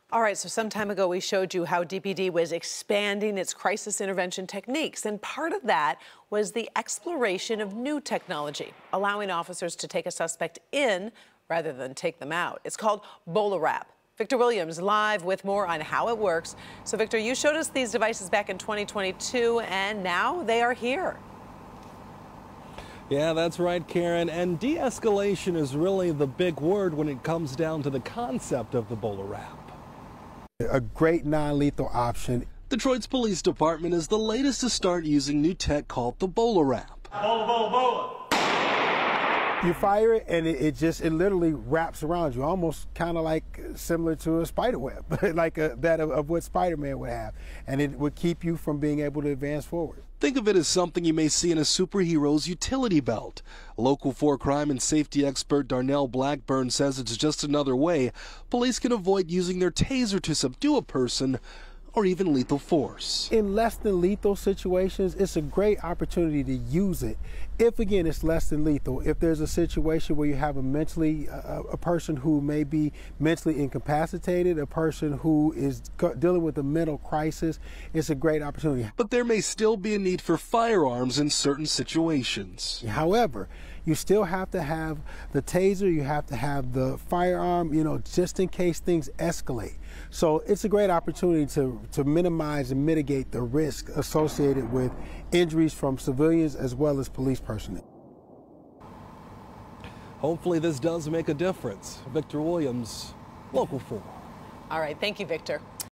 All right, so some time ago we showed you how DPD was expanding its crisis intervention techniques, and part of that was the exploration of new technology, allowing officers to take a suspect in rather than take them out. It's called Bola Wrap. Victor Williams live with more on how it works. So Victor, you showed us these devices back in 2022, and now they are here. Yeah, that's right, Karen. And de-escalation is really the big word when it comes down to the concept of the Bola Wrap. A great non-lethal option. Detroit's police department is the latest to start using new tech called the Bola Wrap. Bola, bola, bola. You fire it and it literally wraps around you, almost kind of like similar to a spider web, like that of what Spider-Man would have. And it would keep you from being able to advance forward. Think of it as something you may see in a superhero's utility belt. Local 4 crime and safety expert Darnell Blackburn says it's just another way police can avoid using their taser to subdue a person or even lethal force. In less than lethal situations, it's a great opportunity to use it. If, again, it's less than lethal, if there's a situation where you have a person who may be mentally incapacitated, a person who is dealing with a mental crisis, it's a great opportunity. But there may still be a need for firearms in certain situations. However, you still have to have the taser, you have to have the firearm, just in case things escalate. So it's a great opportunity to minimize and mitigate the risk associated with injuries from civilians as well as police personnel. Hopefully this does make a difference. Victor Williams, Local 4. All right, thank you, Victor.